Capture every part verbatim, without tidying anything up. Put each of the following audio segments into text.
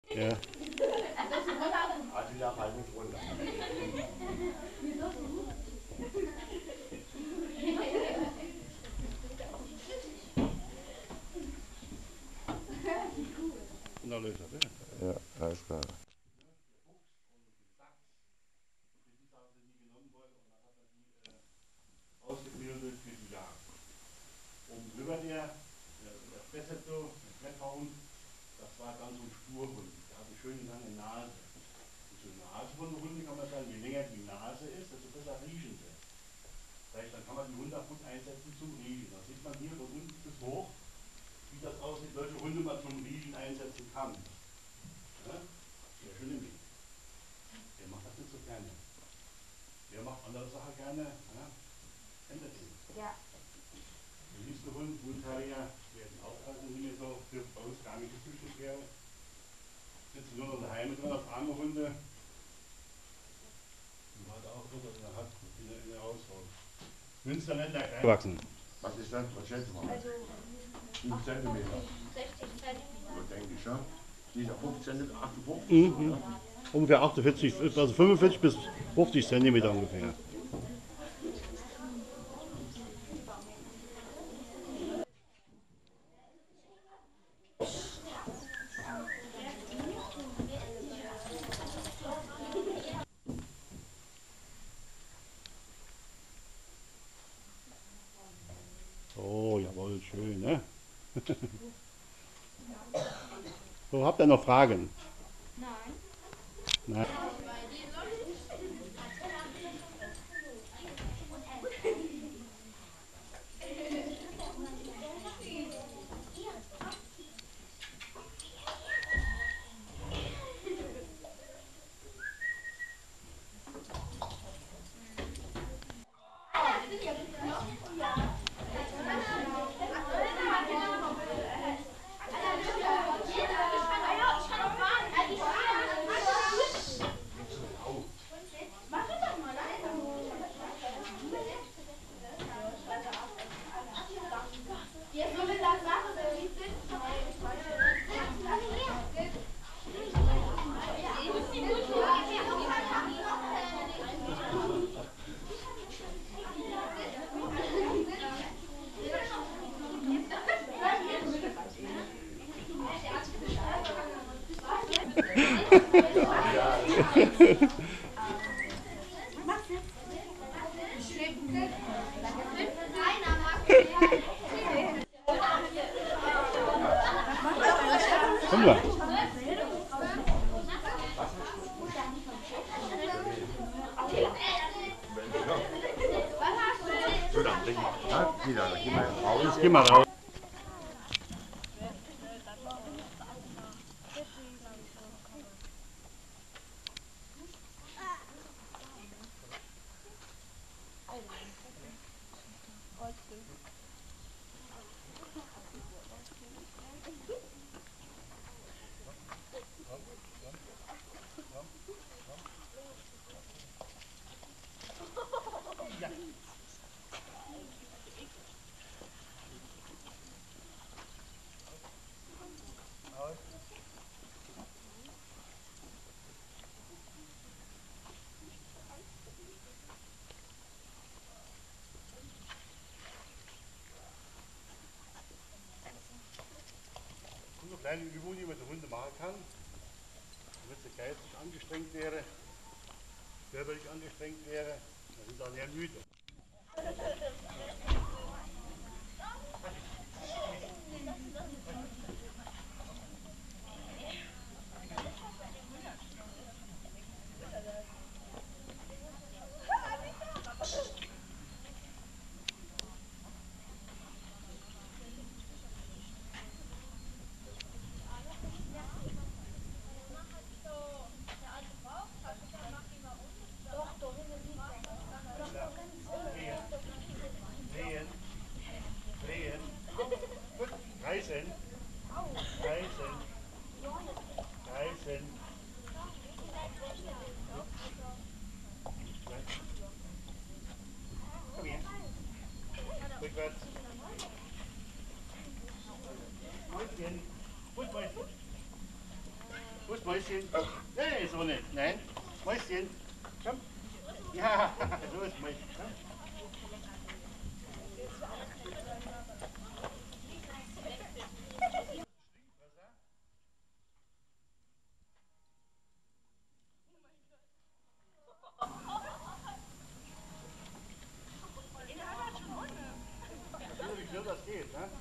Ja. Attila fällt nicht runter. Na, löser, ja. Ja, alles klar. Ausgebildet für die Jagd. Oben drüber der, der Spessetto, der Kletterhund, das war dann so ein Spurhund. Der hat eine schöne lange Nase. Und so eine Nase von den Hunden kann man sagen, je länger die Nase ist, desto besser riechen sie. Das heißt, dann kann man die Hunde auch gut einsetzen zum Riechen. Da sieht man hier von unten bis hoch, wie das aussieht, welche Hunde man zum Riechen einsetzen kann. Ja? Sehr schön im Weg. Wer macht das nicht so gerne? Wer macht andere Sachen gerne? Ja? Kennt ihr den? Ja. Der liebste Hund, Bullterrier, werden auch also nicht mehr so für bei uns gar nicht gezüchtet werden. Sitzen nur noch daheim drin auf arme Hunde. Die hat auch so, dass er hat in der, in der Auswahl. Münsterländer klein gewachsen. Was ist das? Was schätzt du mal? Also fünf Zentimeter. sechzig Zentimeter. So denke ich schon. Dieser fünfzehn Zentimeter, achtundfünfzig. Mhm. Ja? Ungefähr achtundvierzig, also fünfundvierzig bis fünfzig Zentimeter ungefähr. Oh, jawohl, schön, ne? So, habt ihr noch Fragen? Nein. Nein. Komm mal. So, dann bring ich. Ja, wieder, dann geh mal raus. Jetzt geh mal raus. So kleine Übungen, die man mit den Hunden machen kann, damit sie geistig angestrengt wäre, körperlich angestrengt wäre, dann sind sie dann eher müde. Reißen. Reißen. Reißen. Komm her. Rückwärts. Mäuschen. Und Mäuschen. Wo ist Mäuschen? Nee, so nicht. Nein. Mäuschen. Komm. Ja, so ist Mäuschen. Komm. Wie schnell das geht, ne?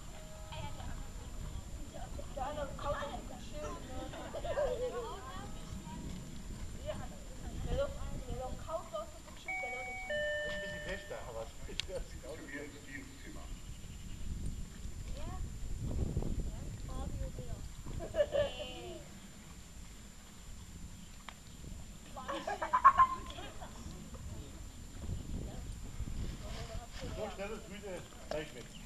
Ein bisschen fester, aber es sieht aus wie ein Dienstzimmer. So schnell ist Hüte gleich weg.